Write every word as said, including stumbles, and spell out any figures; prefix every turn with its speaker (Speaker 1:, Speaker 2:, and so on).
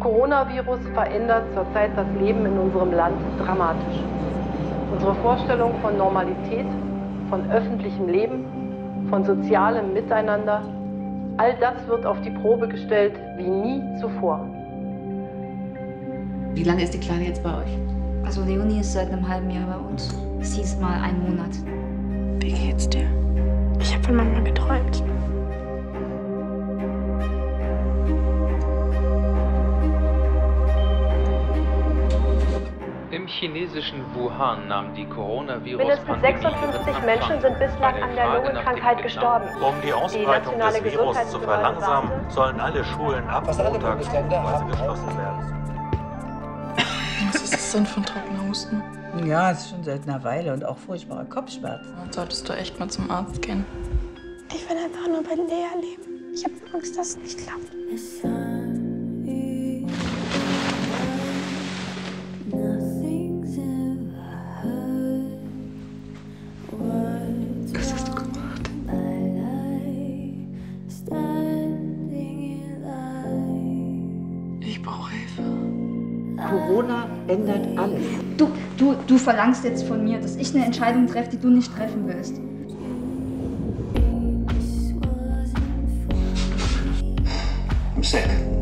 Speaker 1: Coronavirus verändert zurzeit das Leben in unserem Land dramatisch. Unsere Vorstellung von Normalität, von öffentlichem Leben, von sozialem Miteinander, all das wird auf die Probe gestellt wie nie zuvor.
Speaker 2: Wie lange ist die Kleine jetzt bei euch?
Speaker 3: Also Leonie ist seit einem halben Jahr bei uns. Sie ist mal einen Monat.
Speaker 4: Wie geht's dir? Ich habe von Mama geträumt.
Speaker 5: Im chinesischen Wuhan nahm die Coronavirus-Pandemie
Speaker 6: Mindestens sechsundfünfzig Menschen sind bislang an der Lungenkrankheit gestorben.
Speaker 7: Um die Ausbreitung des Virus zu verlangsamen, sollen alle Schulen ab Montag stufenweise geschlossen werden.
Speaker 4: Was ist das denn für ein trockener Husten?
Speaker 8: Ja, es ist schon seit einer Weile und auch furchtbare Kopfschmerzen.
Speaker 4: Dann solltest du echt mal zum Arzt gehen.
Speaker 6: Ich will einfach nur bei Lea leben. Ich habe Angst, dass es nicht klappt.
Speaker 4: Was hast du gemacht? Ich brauche Hilfe.
Speaker 8: Corona ändert alles.
Speaker 3: Du, du, du verlangst jetzt von mir, dass ich eine Entscheidung treffe, die du nicht treffen willst.
Speaker 7: I'm sick.